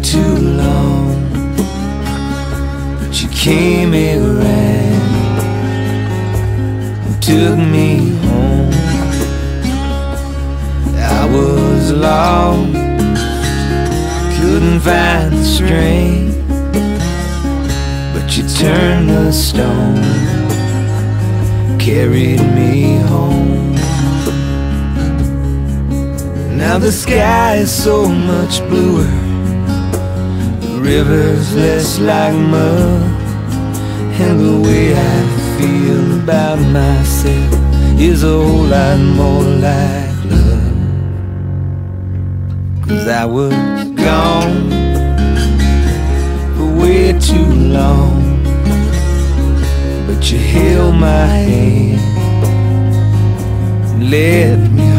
too long, but you came around and took me home. I was lost, couldn't find the strength, but you turned the stone, carried me home. Now the sky is so much bluer, the river's less like mud, and the way I feel about myself is a whole lot more like love. 'Cause I was gone for way too long, but you held my hand and led me